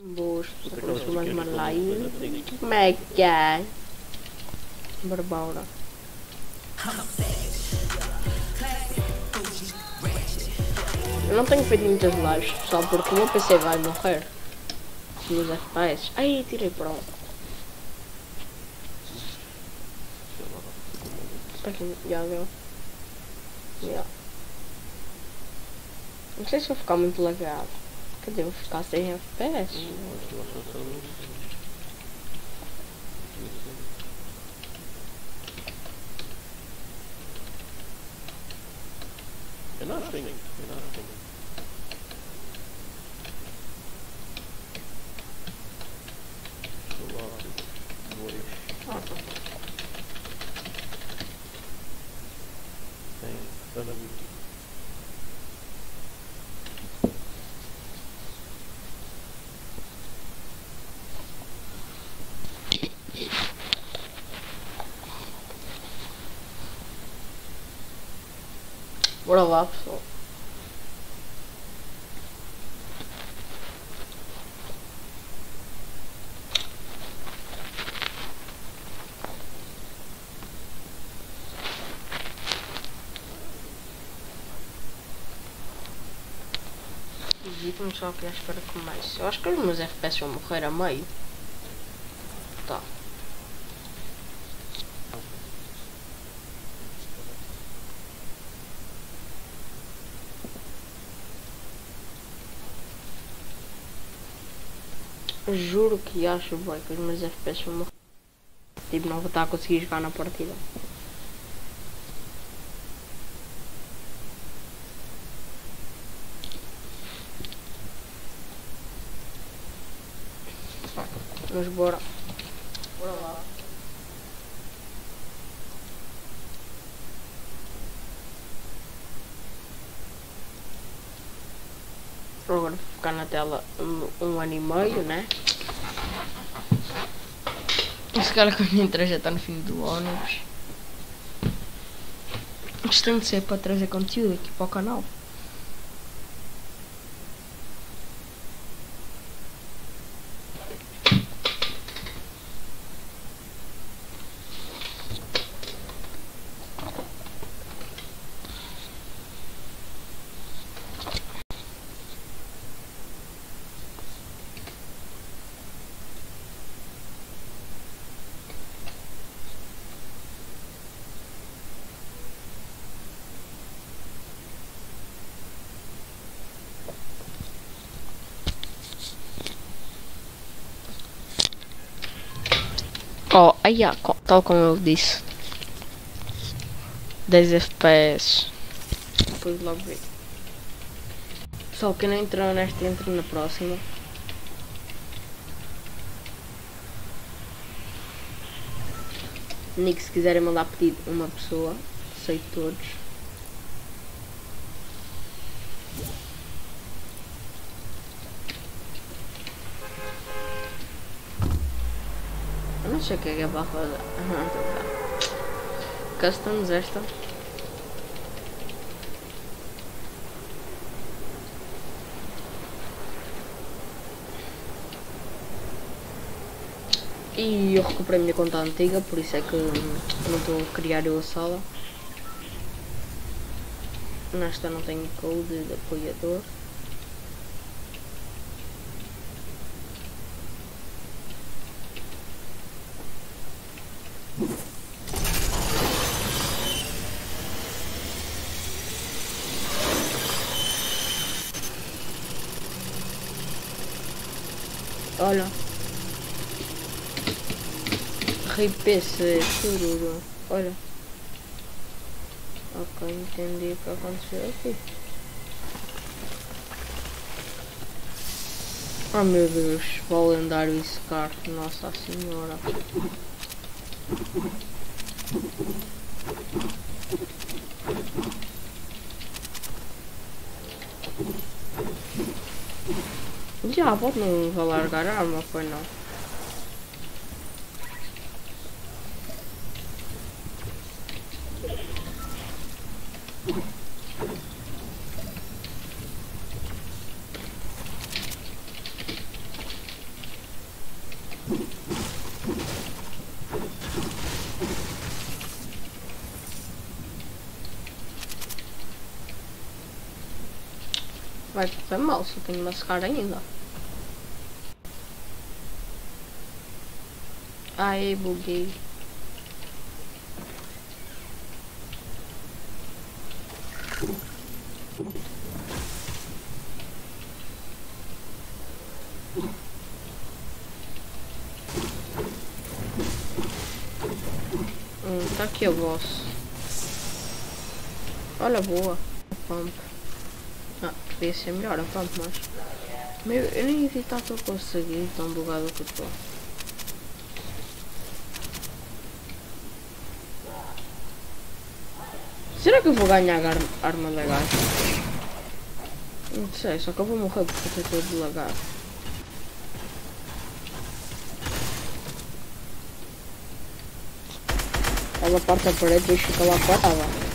Boas, mais uma live. Como é que é? Barbaura. Eu não tenho feito muitas lives, pessoal, porque o meu PC vai morrer. Nos FPS. Ai, tirei para um. Aqui, já deu. Já. Não sei se vou ficar muito lagado. Quer dizer, vou ficar sem FPS. You're not singing. You're not singing. Bora lá, pessoal. Vamos só aqui à espera que mais. Eu acho que os meus FPS vão morrer a meio. Tá. Juro que acho bem que os meus FPS vão morrer. Tipo, não vou estar a conseguir jogar na partida. Mas bora. Bora lá. Agora vou ficar na tela um ano e meio, né? Esse cara que a minha entrada já está no fim do ônibus. Isto tem de ser para trazer conteúdo aqui para o canal. Oh, aí, tal como eu disse, 10 FPS. Depois logo ver. Pessoal, quem não entrou nesta, entra na próxima. Nick, se quiserem mandar pedido uma pessoa, aceito todos. Eu não sei o que é para fazer. Customs esta. E eu recuperei a minha conta antiga, por isso é que não estou a criar eu a sala. Nesta não tenho code de apoiador. Olha. RPC Chururu. Olha. Ok, entendi o que aconteceu aqui. Oh meu Deus, o lendário Scar, Nossa Senhora. Já, pode não vai largar a arma, foi não. Vai correr mal, só tenho uma secar ainda. Ai, buguei. Tá aqui o boss. Olha, boa. A pump. Ah, podia ser melhor a pump, mas... Meu, eu nem vi tanto eu consegui, tão bugado que eu estou. Será que eu vou ganhar arma legal? Não sei, só que eu vou morrer porque eu estou todo lagado. Ela parte a parede e fica lá parada.